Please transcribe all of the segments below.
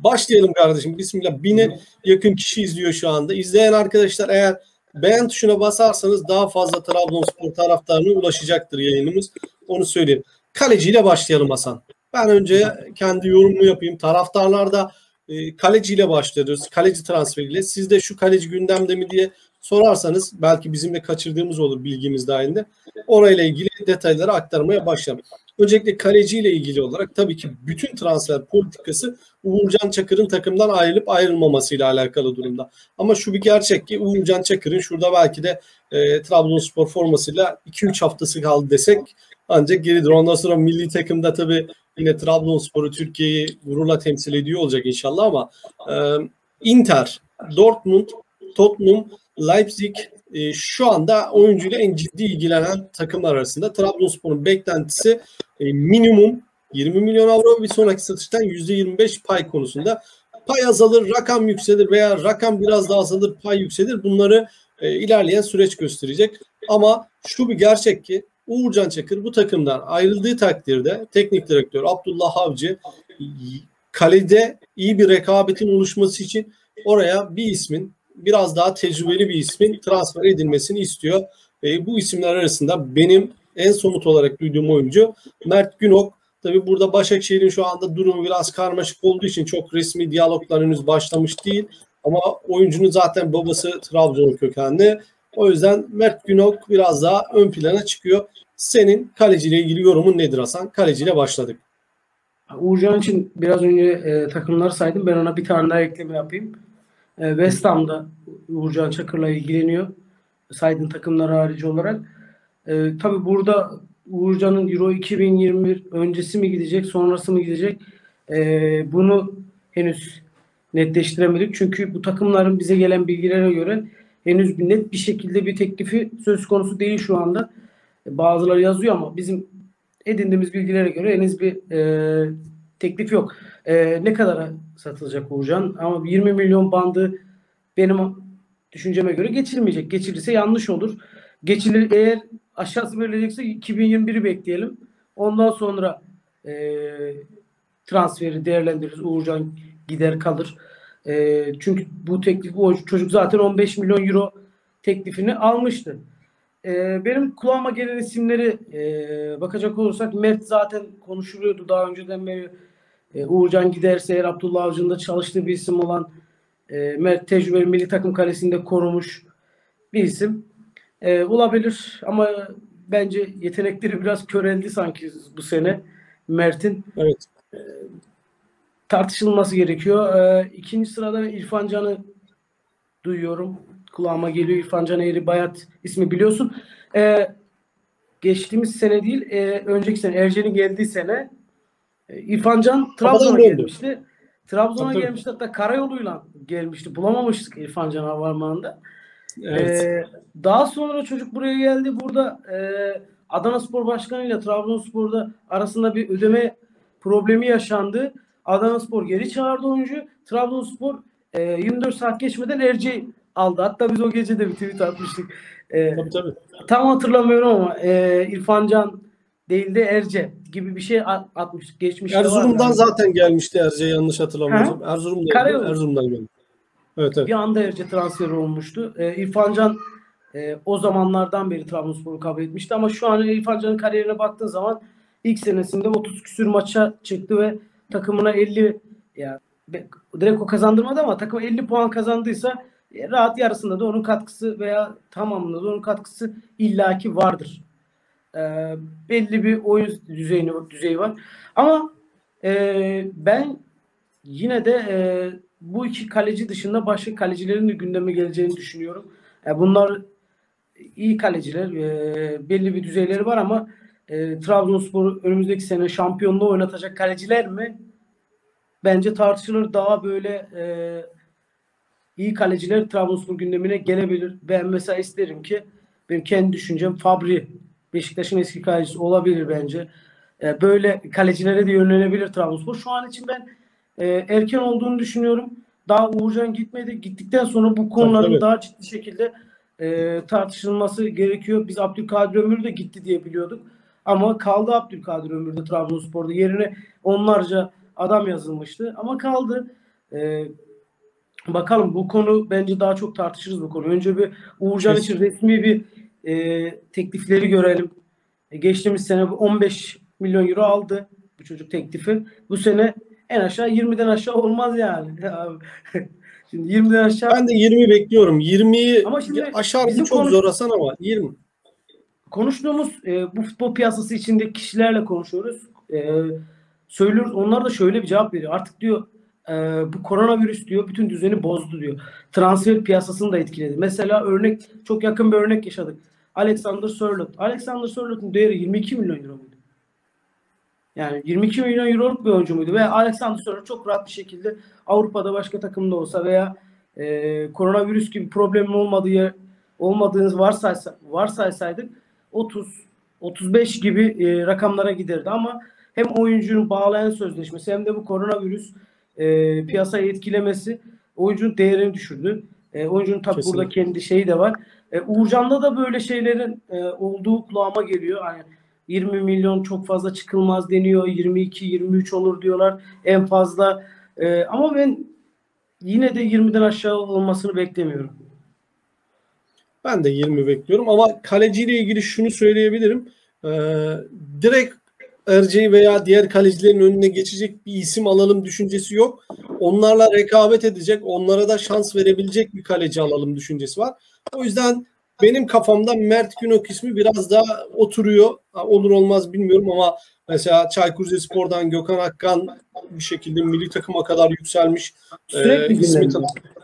Başlayalım kardeşim. Bismillah. 1000'e yakın kişi izliyor şu anda. İzleyen arkadaşlar eğer beğen tuşuna basarsanız daha fazla Trabzonspor taraftarına ulaşacaktır yayınımız. Onu söyleyeyim. Kaleciyle başlayalım Hasan. Ben önce kendi yorumumu yapayım. Taraftarlar da kaleciyle başlıyoruz. Kaleci transferiyle. Siz de şu kaleci gündemde mi diye sorarsanız belki bizim de kaçırdığımız olur bilgimiz dahilinde. Orayla ilgili detayları aktarmaya başlayalım. Öncelikle kaleciyle ilgili olarak tabii ki bütün transfer politikası Uğurcan Çakır'ın takımdan ayrılıp ayrılmamasıyla alakalı durumda. Ama şu bir gerçek ki Uğurcan Çakır'ın şurada belki de Trabzonspor formasıyla 2-3 haftası kaldı desek ancak geridir. Ondan sonra milli takımda tabii yine Trabzonspor'u, Türkiye'yi gururla temsil ediyor olacak inşallah ama Inter, Dortmund, Tottenham, Leipzig şu anda oyuncuyla en ciddi ilgilenen takımlar arasında. Trabzonspor'un beklentisi minimum 20 milyon avro, bir sonraki satıştan %25 pay konusunda. Pay azalır, rakam yükselir veya rakam biraz daha azalır, pay yükselir. Bunları ilerleyen süreç gösterecek. Ama şu bir gerçek ki Uğurcan Çakır bu takımdan ayrıldığı takdirde teknik direktör Abdullah Avcı kalede iyi bir rekabetin oluşması için oraya bir ismin, biraz daha tecrübeli bir ismin transfer edilmesini istiyor. Bu isimler arasında benim en somut olarak duyduğum oyuncu Mert Günok. Tabii burada Başakşehir'in şu anda durumu biraz karmaşık olduğu için çok resmi diyaloglar henüz başlamış değil. Ama oyuncunun zaten babası Trabzon kökenli. O yüzden Mert Günok biraz daha ön plana çıkıyor. Senin kaleciyle ilgili yorumun nedir Hasan? Kaleciyle başladık. Uğurcan için biraz önce takımları saydım. Ben ona bir tane daha ekleme yapayım. West Ham'da Uğurcan Çakır'la ilgileniyor. Saydığın takımlar harici olarak. Tabii burada Uğurcan'ın Euro 2021 öncesi mi gidecek, sonrası mı gidecek? Bunu henüz netleştiremedik. Çünkü bu takımların bize gelen bilgilere göre henüz net bir şekilde bir teklifi söz konusu değil şu anda. Bazıları yazıyor ama bizim edindiğimiz bilgilere göre henüz bir teklif yok. Ne kadara satılacak Uğurcan? Ama 20 milyon bandı benim düşünceme göre geçilmeyecek. Geçilirse yanlış olur. Geçilir, eğer aşağısı verilecekse 2021'i bekleyelim. Ondan sonra transferi değerlendiririz. Uğurcan gider kalır. Çünkü bu teklif, o çocuk zaten 15 milyon euro teklifini almıştı. Benim kulağıma gelen isimleri bakacak olursak Mert zaten konuşuluyordu daha önceden beri. Uğurcan giderse eğer Abdullah Avcı'nın da çalıştığı bir isim olan Mert tecrübeli milli takım kalesinde korumuş bir isim. Olabilir ama bence yetenekleri biraz köreldi sanki bu sene Mert'in. Evet. Tartışılması gerekiyor. İkinci sırada İrfan Can'ı duyuyorum. Kulağıma geliyor. İrfan Can Eğri Bayat ismi biliyorsun. Geçtiğimiz sene değil, önceki sene Ercen'in geldiği sene İrfan Can Trabzon'a gelmişti. Trabzon'a gelmişti, hatta karayoluyla gelmişti. Bulamamıştık İrfan Can havalimanında. Evet. Daha sonra çocuk buraya geldi. Burada Adanaspor Başkanı ile Trabzonspor'da arasında bir ödeme problemi yaşandı. Adanaspor geri çağırdı oyuncu. Trabzonspor 24 saat geçmeden Erce'yi aldı. Hatta biz o gece de bir tweet atmıştık. Tabii. Tam hatırlamıyorum ama İrfan Can değil de Erce gibi bir şey atmıştık. Geçmişte Erzurum'dan zaten gelmişti Erce, yanlış hatırlamıyorsam. Erzurum'dan geldi. Evet. Bir anda Erce transferi olmuştu. İrfan Can o zamanlardan beri Trabzonspor'u kabul etmişti ama şu an İrfan Can'ın kariyerine baktığın zaman ilk senesinde 30 küsür maça çıktı ve takımına 50, ya direkt o kazandırmadı ama takıma 50 puan kazandıysa rahat yarısında da onun katkısı veya tamamında da onun katkısı illaki vardır. Belli bir oyun düzeyi var. Ama ben yine de bu iki kaleci dışında başka kalecilerin de gündeme geleceğini düşünüyorum. Bunlar iyi kaleciler. Belli bir düzeyleri var ama Trabzonspor önümüzdeki sene şampiyonluğu oynatacak kaleciler mi? Bence tartışılır. Daha böyle iyi kaleciler Trabzonspor gündemine gelebilir. Ben mesela isterim ki, benim kendi düşüncem, Fabri Beşiktaş'ın eski kalecisi olabilir bence. Böyle kalecilere de yönlenebilir Trabzonspor. Şu an için ben erken olduğunu düşünüyorum. Daha Uğurcan gitmedi. Gittikten sonra bu konuların daha ciddi şekilde tartışılması gerekiyor. Biz Abdülkadir Ömür de gitti diye biliyorduk. Ama kaldı Abdülkadir Ömür'de Trabzonspor'da. Yerine onlarca adam yazılmıştı. Ama kaldı. Bakalım, bu konu bence daha çok tartışırız bu konu. Önce bir Uğurcan için resmi bir teklifleri görelim. Geçtiğimiz sene 15 milyon euro aldı bu çocuk teklifi. Bu sene en aşağı 20'den aşağı olmaz yani. Şimdi 20'den aşağı. Ben de 20 bekliyorum. 20'yi aşar bizim çok zor Hasan ama 20. Konuştuğumuz bu futbol piyasası içindeki kişilerle konuşuyoruz. Söylüyoruz. Onlar da şöyle bir cevap veriyor. Artık diyor bu koronavirüs diyor bütün düzeni bozdu diyor. Transfer piyasasını da etkiledi. Mesela çok yakın bir örnek yaşadık. Alexander Sørloth. Alexander Sørloth'un değeri 22 milyon euro muydu? Yani 22 milyon euroluk bir oyuncu muydu? Ve Alexander Sørloth çok rahat bir şekilde Avrupa'da başka takımda olsa veya koronavirüs gibi problemin olmadığını varsaysaydık 30-35 gibi rakamlara giderdi ama hem oyuncunun bağlayan sözleşmesi hem de bu koronavirüs piyasayı etkilemesi oyuncunun değerini düşürdü. Oyuncunun tabii burada kendi şeyi de var. Uğurcan'da da böyle şeylerin olduğu kulağıma geliyor. Yani 20 milyon çok fazla çıkılmaz deniyor. 22-23 olur diyorlar en fazla. Ama ben yine de 20'den aşağı olmasını beklemiyorum. Ben de 20 bekliyorum ama kaleciyle ilgili şunu söyleyebilirim. Direkt Erce'yi veya diğer kalecilerin önüne geçecek bir isim alalım düşüncesi yok. Onlarla rekabet edecek, onlara da şans verebilecek bir kaleci alalım düşüncesi var. O yüzden benim kafamda Mert Günok ismi biraz daha oturuyor. Olur olmaz bilmiyorum ama mesela Çaykur Rizespor'dan Gökhan Akkan bir şekilde milli takıma kadar yükselmiş. Sürekli gündemde.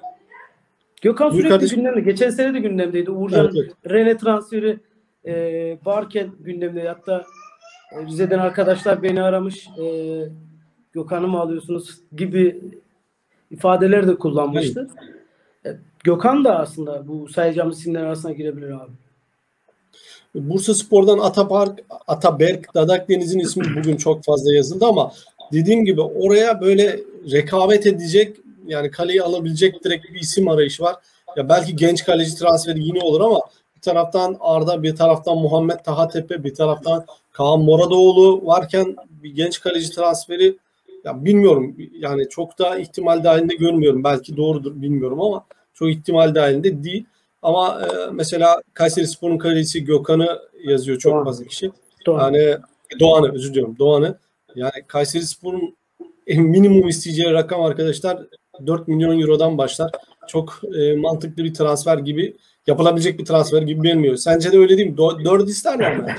Gökhan sürekli gündemde. Geçen sene de gündemdeydi. Uğurcan Rene transferi varken gündemde. Hatta Rize'den arkadaşlar beni aramış. Gökhan'ı mı alıyorsunuz gibi ifadeler de kullanmıştı. Gökhan da aslında bu sayacağımız isimler arasına girebilir abi. Bursaspor'dan Ataberk Dadakdeniz'in ismi bugün çok fazla yazıldı ama dediğim gibi oraya böyle rekabet edecek, yani kaleyi alabilecek direkt bir isim arayışı var. Ya belki genç kaleci transferi yine olur ama bir taraftan Arda, bir taraftan Muhammed Tahatepe, bir taraftan Kaan Moradoğlu varken bir genç kaleci transferi ya bilmiyorum, yani çok da ihtimal dahilinde görmüyorum. Belki doğrudur bilmiyorum ama çok ihtimal dahilinde değil. Ama mesela Kayserispor'un kalecisi Gökhan'ı yazıyor çok fazla kişi. Yani Doğan'ı, özür diliyorum, Doğan'ı. Yani Kayserispor'un minimum isteyeceği rakam arkadaşlar 4 milyon eurodan başlar. Çok mantıklı bir transfer gibi, yapılabilecek bir transfer gibi bilmiyor. Sence de öyle değil mi? 4 isterler mi?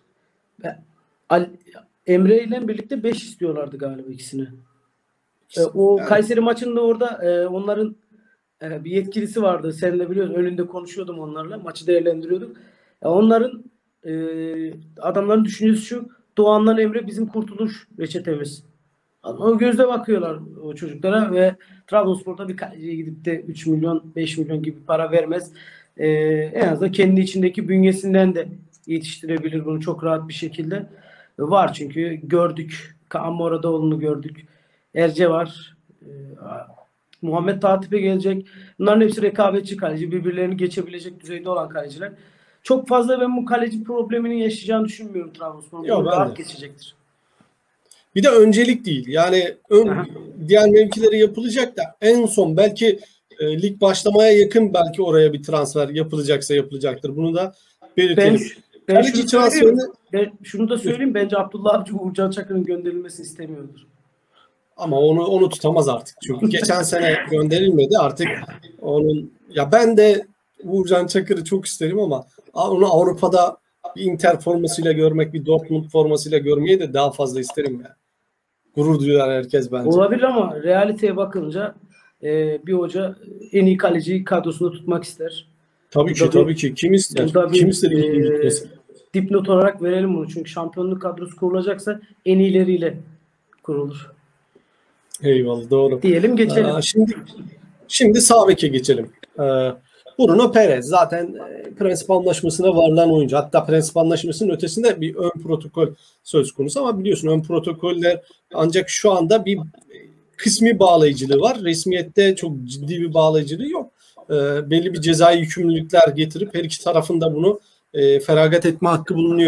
Emre ile birlikte 5 istiyorlardı galiba ikisini. O yani. Kayseri maçında orada onların bir yetkilisi vardı. Sen de biliyorsun. Önünde konuşuyordum onlarla. Maçı değerlendiriyorduk. Onların adamların düşüncesi şu: Doğan'dan Emre bizim kurtuluş reçetemiz. O gözle bakıyorlar o çocuklara ve Trabzonspor'da bir kaleciye gidip de 3 milyon 5 milyon gibi para vermez. En azından kendi içindeki bünyesinden de yetiştirebilir bunu çok rahat bir şekilde. Var çünkü gördük. Kaan Moradoğlu'nu gördük. Erce var. Muhammed Tahatepe gelecek. Bunların hepsi rekabetçi kaleci. Birbirlerini geçebilecek düzeyde olan kaleciler. Çok fazla ben bu kaleci problemini yaşayacağını düşünmüyorum Trabzonspor'un. Rahat geçecektir. Bir de öncelik değil. Yani diğer mevkileri yapılacak da en son belki lig başlamaya yakın belki oraya bir transfer yapılacaksa yapılacaktır. Bunu da belirtelim. Ben şunu da söyleyeyim. Bence Abdullah Avcı Uğurcan Çakır'ın gönderilmesini istemiyordur. Ama onu tutamaz artık. Çünkü geçen sene gönderilmedi. Artık onun, ya ben de Uğurcan Çakır'ı çok isterim ama onu Avrupa'da bir Inter formasıyla görmek, bir Dortmund formasıyla görmeyi de daha fazla isterim yani. Gurur duyar herkes bence. Olabilir ama realiteye bakınca bir hoca en iyi kaleciyi kadrosunda tutmak ister. Tabii ki. Kim ister? Kim ister iyi gitmesi? Dipnot olarak verelim bunu. Çünkü şampiyonluk kadrosu kurulacaksa en iyileriyle kurulur. Eyvallah, doğru. Diyelim geçelim. Şimdi sağ beke geçelim. Bruno Perez zaten prensip anlaşmasına varılan oyuncu. Hatta prensip anlaşmasının ötesinde bir ön protokol söz konusu ama biliyorsun ön protokoller ancak şu anda bir kısmi bağlayıcılığı var. Resmiyette çok ciddi bir bağlayıcılığı yok. Belli bir cezai yükümlülükler getirip her iki tarafında bunu feragat etme hakkı bulunuyor.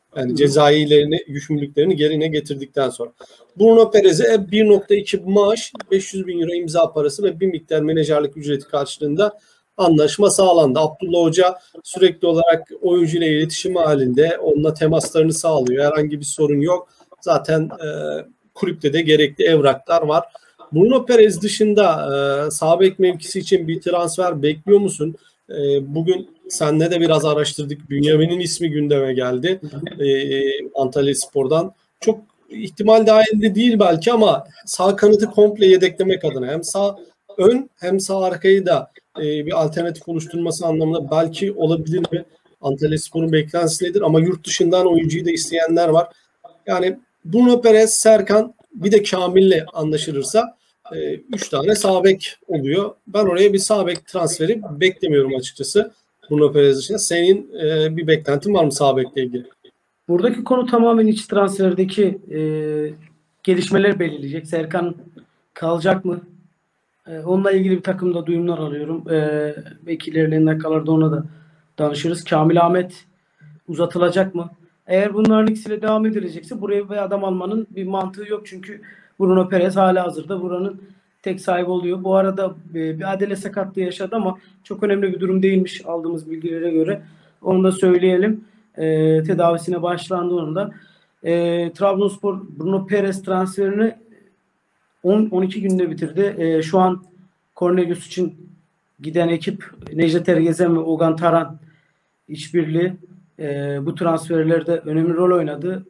Yani cezailerini, yükümlülüklerini yerine getirdikten sonra. Bruno Perez'e 1.2 maaş, 500 bin euro imza parası ve bir miktar menajerlik ücreti karşılığında anlaşma sağlandı. Abdullah Hoca sürekli olarak oyuncuyla iletişim halinde, onunla temaslarını sağlıyor. Herhangi bir sorun yok. Zaten kulüpte de gerekli evraklar var. Bruno Perez dışında sağ bek mevkisi için bir transfer bekliyor musun? Bugün senle de biraz araştırdık. Bünyamin'in ismi gündeme geldi. Antalyaspor'dan. Çok ihtimal dahilinde değil belki ama sağ kanatı komple yedeklemek adına hem sağ ön hem sağ arkayı da bir alternatif oluşturması anlamında belki olabilir mi? Antalyaspor'un beklentisi nedir? Ama yurt dışından oyuncuyu da isteyenler var. Yani Bruno Perez, Serkan bir de Kamil'le anlaşılırsa 3 tane sağ bek oluyor. Ben oraya bir sağ bek transferi beklemiyorum açıkçası. Bruno Perez dışında. Senin bir beklentin var mı sağ bekle ilgili? Buradaki konu tamamen iç transferdeki gelişmeler belirleyecek. Serkan kalacak mı? Onunla ilgili bir takımda duyumlar alıyorum. Belki ilerleyen dakikalarda ona da danışırız. Kamil Ahmet uzatılacak mı? Eğer bunların ikisiyle devam edilecekse buraya bir adam almanın bir mantığı yok. Çünkü Bruno Perez hala hazırda buranın tek sahibi oluyor. Bu arada bir adele sakatlığı yaşadı ama çok önemli bir durum değilmiş aldığımız bilgilere göre. Onu da söyleyelim. Tedavisine başlandı onun da. Trabzonspor Bruno Perez transferini 12 günde bitirdi. Şu an Cornelius için giden ekip Necdet Ergezen ve Ogan Taran işbirliği bu transferlerde önemli rol oynadı.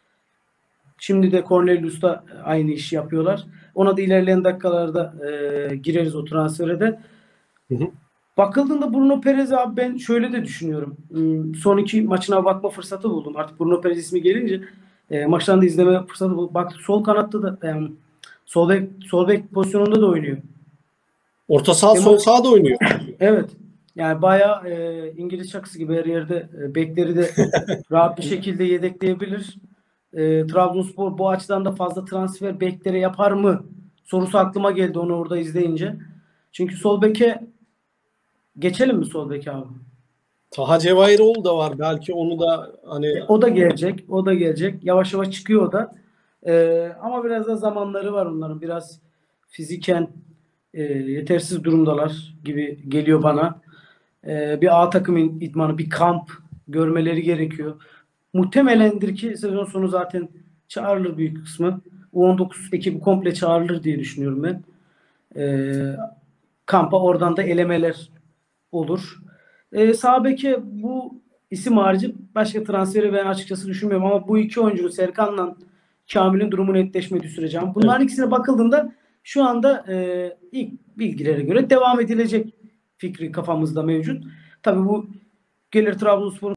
Şimdi de Cornelius da aynı işi yapıyorlar. Ona da ilerleyen dakikalarda gireriz o transfere de. Bakıldığında Bruno Perez abi ben şöyle de düşünüyorum. Son iki maçına bakma fırsatı buldum. Artık Bruno Perez ismi gelince maçlarını da izleme fırsatı buldum. Bak sol kanatta da sol bek pozisyonunda da oynuyor. Orta saha, sol saha da oynuyor. Evet. Yani bayağı İngiliz çakısı gibi her yerde bekleri de rahat bir şekilde yedekleyebilir. Trabzonspor bu açıdan da fazla transfer beklere yapar mı sorusu aklıma geldi onu orada izleyince. Çünkü sol beke geçelim mi sol beke abi? Taha Cevahiroğlu da var. Belki onu da hani O da gelecek. O da gelecek. Yavaş yavaş çıkıyor o da. Ama biraz da zamanları var onların. Biraz fiziken yetersiz durumdalar gibi geliyor bana. Bir A takım idmanı, bir kamp görmeleri gerekiyor. Muhtemelendir ki sezon sonu zaten çağrılır büyük kısmı. U19 ekibi komple çağrılır diye düşünüyorum ben. Kampa oradan da elemeler olur. Sağ beke bu isim harici başka transferi ben açıkçası düşünmüyorum ama bu iki oyuncu Serkan'la Kamil'in durumu netleşmediği sürece. Bunların ikisine bakıldığında şu anda ilk bilgilere göre devam edilecek fikri kafamızda mevcut. Tabii bu gelir Trabzonspor'un